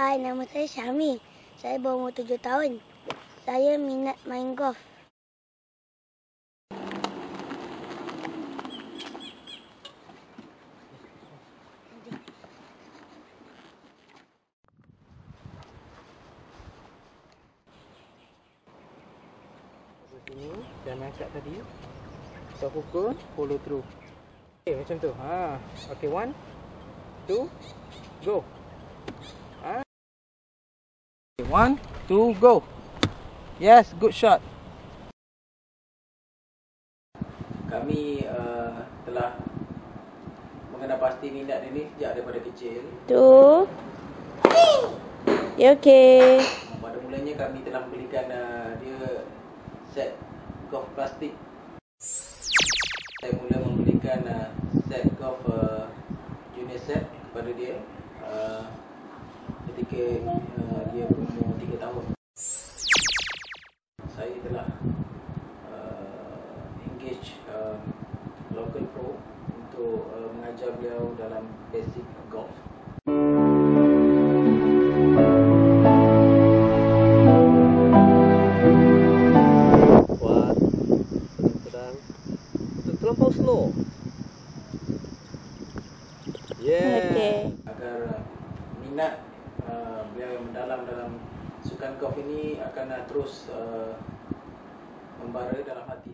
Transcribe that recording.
Hai, nama saya Syami. Saya berumur 7 tahun. Saya minat main golf. Sini dan angkat tadi. So pukul, follow through. Okay, macam tu. Okay, 1, 2, go. 1, 2, go. Yes, good shot. Kami telah mengenal pasti minat ini sejak daripada kecil. Tu. Ya, okey. Pada mulanya kami telah membelikan dia set golf plastik. Saya mula membelikan set golf junior set kepada dia ketika dia berumur 3 tahun. Saya telah engage local pro untuk mengajar beliau dalam basic golf. Terlampau slow. Yeah. Okay. Agar minat beliau yang mendalam dalam sukan golf ini akan terus membara dalam hati.